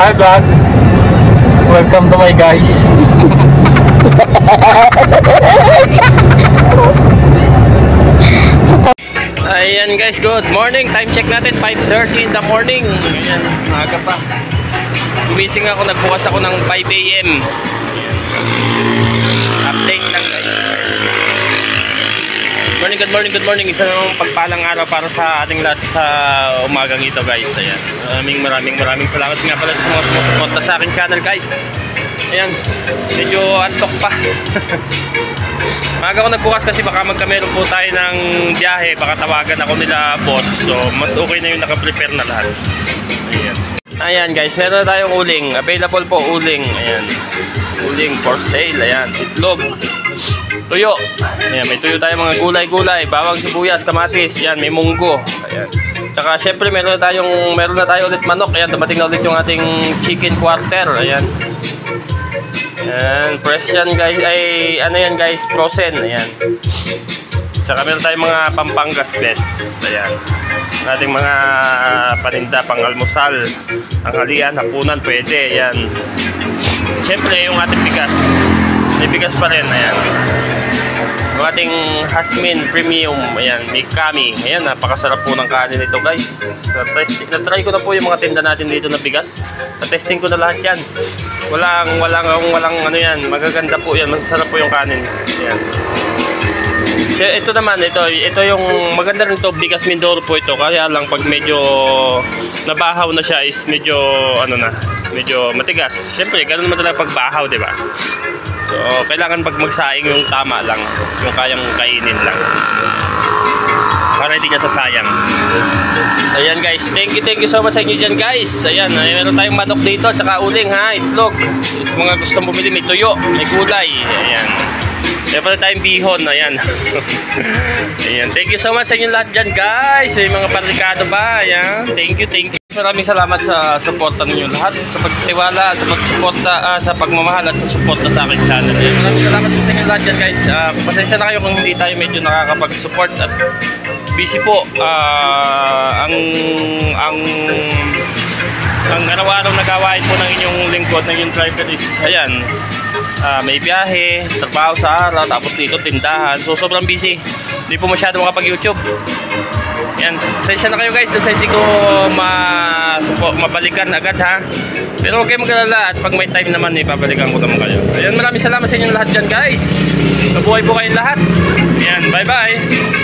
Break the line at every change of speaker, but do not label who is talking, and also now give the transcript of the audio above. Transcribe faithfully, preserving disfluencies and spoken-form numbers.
Hi vlog. Welcome to my guys. Ayan guys, good morning. Time check natin five thirty in the morning. Ayan, maaga pa. Gumising ako, nagbukas ako ng five A M Update lang guys. Morning, good morning, good morning. Isa namang pagpalang araw para sa ating lahat sa umagang ito guys. Ayan, maraming maraming maraming salamat nga pala sa mga sumusuporta sa aking channel guys. Ayan, medyo antok pa. Maaga ako nagbukas kasi baka magkamero po tayo ng biyahe, baka tawagan ako nila boss. So mas okay na yung naka-prepare na lahat. Ayan. Ayan guys, meron na tayong uling. Available po uling. Ayan, uling for sale. Ayan, itlog, tuyo. Ayan, may tuyo tayo mga gulay-gulay, bawang sibuyas, kamatis. Ayan, may munggo. Ayan. Tsaka syempre meron na tayong meron na tayo ulit manok. Ayan, dumating na ulit yung ating chicken quarter. Ayan. Ayan, fresh yan guys. Ay, ano yan guys, frozen. Ayan. Tsaka meron tayong mga Pampangas best. Ayan. Ating mga paninda, pang almusal, tanghalian, hapunan, pwede. Ayan. Siyempre yung ating bigas, may bigas pa rin. Ayan, yung ating Hasmin Premium. Ayan, may kami. Ayan, napakasarap po ng kanin nito guys. Na-try ko na po yung mga tinda natin dito na bigas. Na-testing ko na lahat yan. Walang, walang, walang ano yan. Magaganda po yan, masasarap po yung kanin. Ayan. Ito naman, ito, ito yung maganda rin to, bigas Mindoro po ito. Kaya lang pag medyo nabahaw na siya is medyo ano na, medyo matigas. Siyempre, ganun naman talaga pagbahaw, di ba? So, kailangan pag magsaing yung tama lang, yung kayang kainin lang, para hindi niya sasayang. Ayan guys, thank you, thank you so much sa inyo dyan guys. Ayan, ay, meron tayong manok dito, tsaka uling ha, itlog. Sa mga gustong bumili, may tuyo, may gulay. Ayan. Meron pala tayong bihon, ayan. Ayan, thank you so much sa inyo lahat dyan guys. May mga parlikado ba, ayan. Thank you, thank you. Maraming salamat sa suporta ninyo lahat, sa pagtiwala, sa pagsuporta, uh, sa pagmamahal at sa suporta sa aking channel. Ayan, maraming salamat sa inyo lahat dyan guys. Uh, pasensya na kayo kung hindi tayo medyo nakakapag-support at busy po. Uh, ang ang ang araw-araw na gawain po ng inyong lingkod, ng inyong driver is ayan, uh, may biyahe, trabaho sa araw, tapos dito tindahan. So sobrang busy, hindi po masyado makapag-YouTube. Yan, pasensya na kayo guys doon sa hindi ko ma mabalikan agad ha. Pero huwag kayo mag-alala at pag may time naman eh, babalikan ko naman kayo. Ayan, maraming salamat sa inyo lahat dyan guys. Mabuhay po kayong lahat. Ayan, bye bye.